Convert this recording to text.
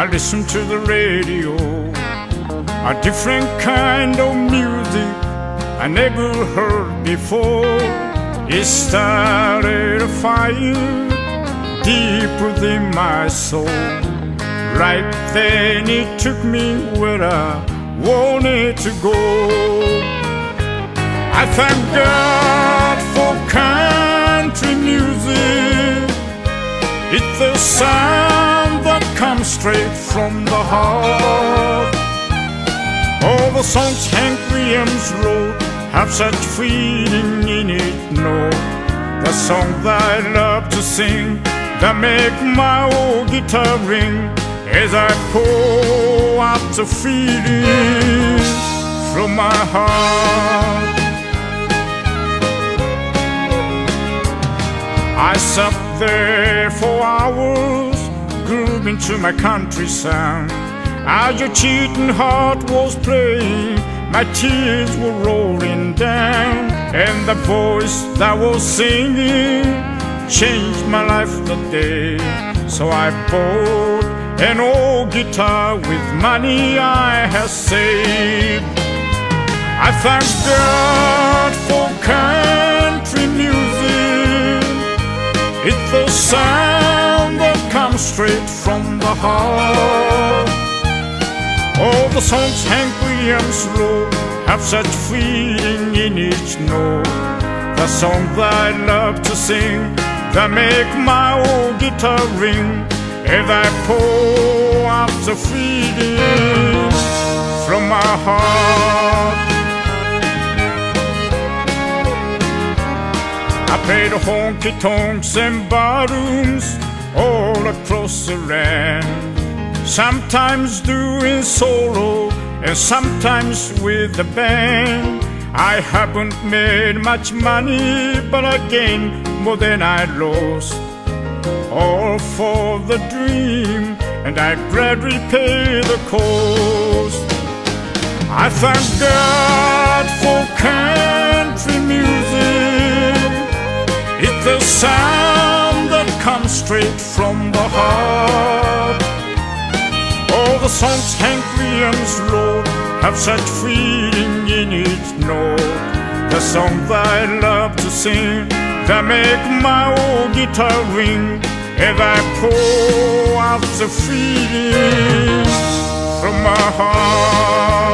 I listen to the radio, a different kind of music I never heard before. It started a fire deep within my soul. Right then it took me where I wanted to go. I thank God for country music. It's the sound that comes straight from the heart. All the songs Hank Williams wrote have such feeling in it, no. The songs that I love to sing, that make my old guitar ring, as I pour out the feelings from my heart. I sat there for hours, grooving to my country sound. As your cheating heart was playing, my tears were rolling down, and the voice that was singing changed my life that day. So I bought an old guitar with money I had saved. I thank God for country music. It's the sound that comes straight from the heart. All the songs Hank Williams wrote have such feeling in each note. The songs that I love to sing, that make my old guitar ring, as I pour out the feelings from my heart. I played honky-tonks and barrooms all across the land, sometimes doing solo and sometimes with the band. I haven't made much money, but I gained more than I lost, all for the dream, and I gladly pay the cost. I thank God for country music. It's the sound that comes straight from the heart. All the songs Hank Williams wrote have such feeling in each note. The songs that I love to sing, that make my old guitar ring, as I pour out the feeling from my heart.